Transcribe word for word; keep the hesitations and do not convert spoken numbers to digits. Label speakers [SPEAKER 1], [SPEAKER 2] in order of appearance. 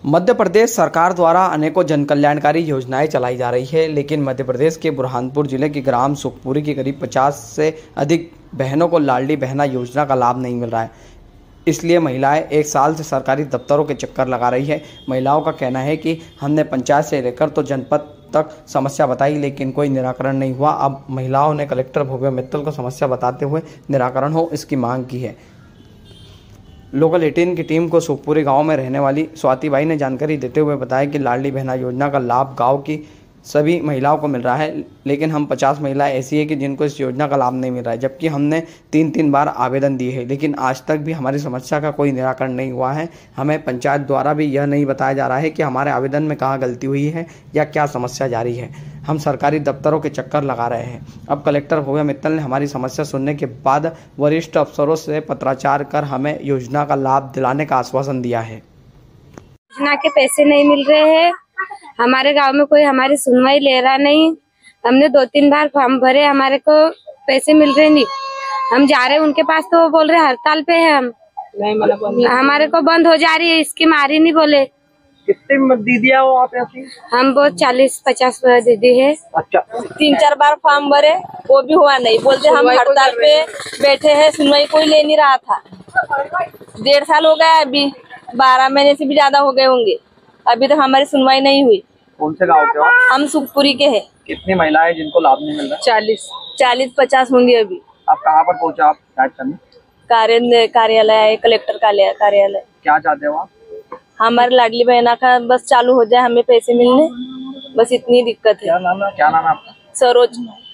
[SPEAKER 1] मध्य प्रदेश सरकार द्वारा अनेकों जन कल्याणकारी योजनाएं चलाई जा रही है, लेकिन मध्य प्रदेश के बुरहानपुर जिले के ग्राम सुखपुरी की करीब पचास से अधिक बहनों को लाडली बहना योजना का लाभ नहीं मिल रहा है। इसलिए महिलाएं एक साल से सरकारी दफ्तरों के चक्कर लगा रही है। महिलाओं का कहना है कि हमने पंचायत से लेकर तो जनपद तक समस्या बताई, लेकिन कोई निराकरण नहीं हुआ। अब महिलाओं ने कलेक्टर भव्या मित्तल को समस्या बताते हुए निराकरण हो इसकी मांग की है। लोकल अठारह की टीम को सुखपुरी गांव में रहने वाली स्वाति बाई ने जानकारी देते हुए बताया कि लाडली बहना योजना का लाभ गांव की सभी महिलाओं को मिल रहा है, लेकिन हम पचास महिलाएं ऐसी है कि जिनको इस योजना का लाभ नहीं मिल रहा है। जबकि हमने तीन तीन बार आवेदन दिए हैं, लेकिन आज तक भी हमारी समस्या का कोई निराकरण नहीं हुआ है। हमें पंचायत द्वारा भी यह नहीं बताया जा रहा है कि हमारे आवेदन में कहाँ गलती हुई है या क्या समस्या जारी है। हम सरकारी दफ्तरों के चक्कर लगा रहे हैं। अब कलेक्टर भव्या मित्तल ने हमारी समस्या सुनने के बाद वरिष्ठ अफसरों से पत्राचार कर हमें योजना का लाभ दिलाने का आश्वासन दिया है।
[SPEAKER 2] योजना के पैसे नहीं मिल रहे हैं, हमारे गांव में कोई हमारी सुनवाई ले रहा नहीं। हमने दो तीन बार फॉर्म भरे, हमारे को पैसे मिल रहे नहीं। हम जा रहे उनके पास तो वो बोल रहे हड़ताल पे है, हम नहीं, हमारे को बंद हो जा रही है, इसकी मारी नहीं बोले।
[SPEAKER 3] कितने दीदियाँ हो आप ऐसी?
[SPEAKER 2] हम वो चालीस पचास दीदी है।
[SPEAKER 3] अच्छा,
[SPEAKER 4] तीन चार बार फॉर्म भरे, वो भी हुआ नहीं। बोलते हम हड़ताल पे बैठे हैं, सुनवाई कोई ले नहीं रहा था। डेढ़ साल हो गया, अभी बारह महीने से भी ज्यादा हो गए होंगे, अभी तक हमारी सुनवाई नहीं हुई।
[SPEAKER 3] कौन से गांव के हो?
[SPEAKER 4] हम सुखपुरी के हैं।
[SPEAKER 3] कितनी महिलाएं जिनको लाभ नहीं मिल रहा?
[SPEAKER 4] चालीस चालीस पचास होंगे। अभी
[SPEAKER 3] आप कहाँ पर पहुँचे? आप शिकायत करने
[SPEAKER 4] कार्य कार्यालय है, कलेक्टर कार्यालय।
[SPEAKER 3] क्या चाहते हो आप?
[SPEAKER 4] हमारे लाडली बहना का बस चालू हो जाए, हमें पैसे मिलने, बस इतनी दिक्कत है।
[SPEAKER 3] क्या नाम है? क्या नाम है आपका?
[SPEAKER 4] सरोज।